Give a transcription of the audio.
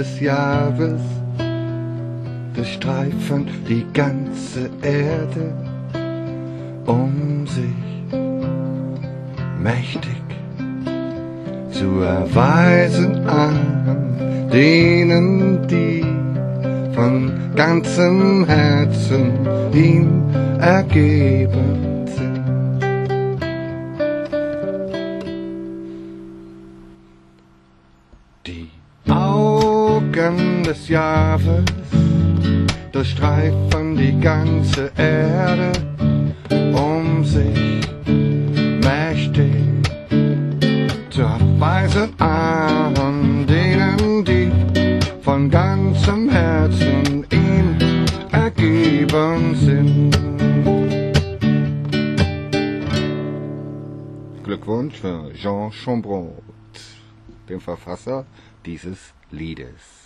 des Jahres durchstreifen die ganze Erde um sich mächtig zu erweisen an denen, die von ganzem Herzen ihm ergeben sind. Die Augen des Jahres durchstreifen die ganze Erde um sich mächtig zu erweisen an denen, die von ganzem Herzen ihm ergeben sind. Glückwunsch für Jean Chambrot, dem Verfasser dieses Liedes.